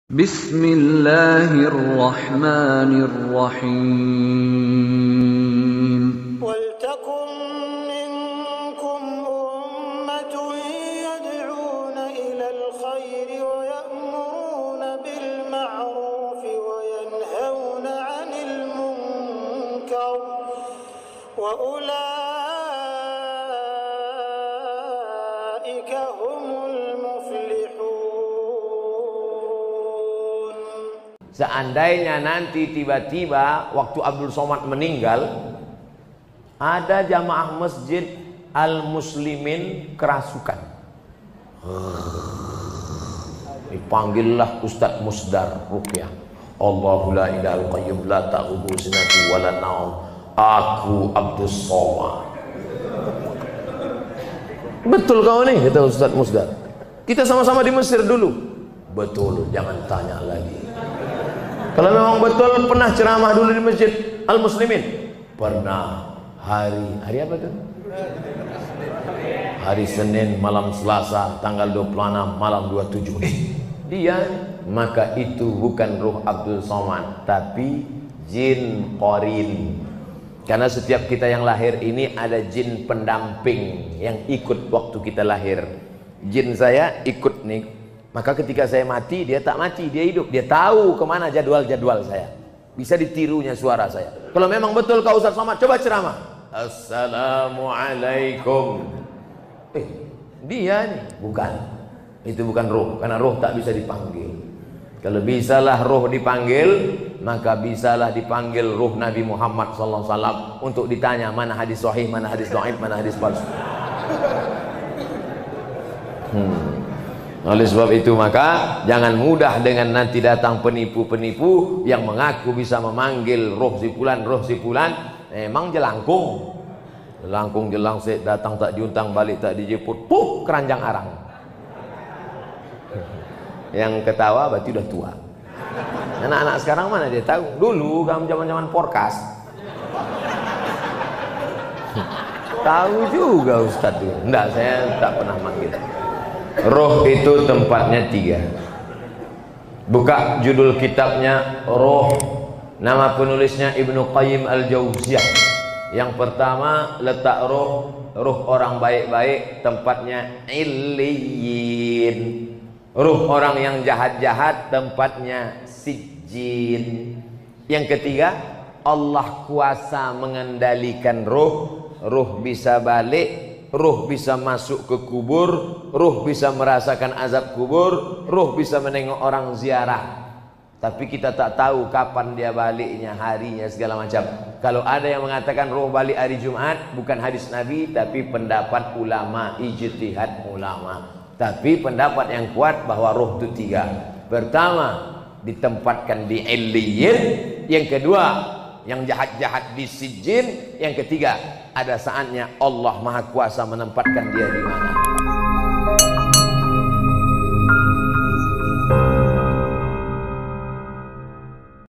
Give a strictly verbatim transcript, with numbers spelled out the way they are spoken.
Bismillahirrahmanirrahim. Waltakum minkum ummatun yad'una ilal khairi wa ya'muruna bil ma'rufi wa yanhauna 'anil munkar wa ulaika humul muflihun. Seandainya nanti tiba-tiba waktu Abdul Somad meninggal, ada jamaah masjid Al-Muslimin kerasukan, dipanggillah Ustadz Musdar Ruqyah. Allahu la ilahal qayyum la ta'khudhuhu sinatun wa la naum. Aku Abdul Somad. Betul kau nih, kata Ustadz Musdar. Kita sama-sama di Mesir dulu. Betul, jangan tanya lagi. Kalau memang betul pernah ceramah dulu di Masjid Al-Muslimin, pernah. Hari hari apa tuh? Hari Senin malam Selasa tanggal dua puluh enam malam dua puluh tujuh. Eh, dia maka itu bukan ruh Abdul Somad, tapi jin qarin. Karena setiap kita yang lahir ini ada jin pendamping yang ikut waktu kita lahir. Jin saya ikut nih. Maka ketika saya mati, dia tak mati, dia hidup. Dia tahu kemana jadwal-jadwal saya. Bisa ditirunya suara saya. Kalau memang betul kau Ustaz Somad, coba ceramah. Assalamualaikum. Eh, dia nih. Bukan. Itu bukan ruh. Karena ruh tak bisa dipanggil. Kalau bisalah ruh dipanggil, maka bisalah dipanggil ruh Nabi Muhammad sallallahu alaihi wasallam untuk ditanya mana hadis sahih, mana hadis dhaif, mana hadis palsu. Hmm. Oleh sebab itu maka jangan mudah dengan nanti datang penipu-penipu yang mengaku bisa memanggil roh si fulan, roh si fulan. Memang jelangkung, jelangkung jelangsik, datang tak diuntang, balik tak dijemput, puh keranjang arang. Yang ketawa berarti udah tua. Anak-anak sekarang mana dia tahu? Dulu kamu zaman-zaman porkas tahu juga Ustadz dulu. Enggak, saya tak pernah manggil. Roh itu tempatnya tiga. Buka judul kitabnya Roh. Nama penulisnya Ibnu Qayyim Al-Jauziyah. Yang pertama letak roh, roh orang baik-baik tempatnya Illiyin. Roh orang yang jahat-jahat tempatnya Sijjin. Yang ketiga, Allah kuasa mengendalikan roh. Roh bisa balik, ruh bisa masuk ke kubur, ruh bisa merasakan azab kubur, ruh bisa menengok orang ziarah. Tapi kita tak tahu kapan dia baliknya, harinya, segala macam. Kalau ada yang mengatakan ruh balik hari Jumat, bukan hadis Nabi, tapi pendapat ulama, ijtihad ulama. Tapi pendapat yang kuat bahwa ruh itu tiga. Pertama, ditempatkan di Illiyin. Yang kedua, yang jahat-jahat di Sijjin. Yang ketiga, ada saatnya Allah Maha Kuasa menempatkan dia di mana.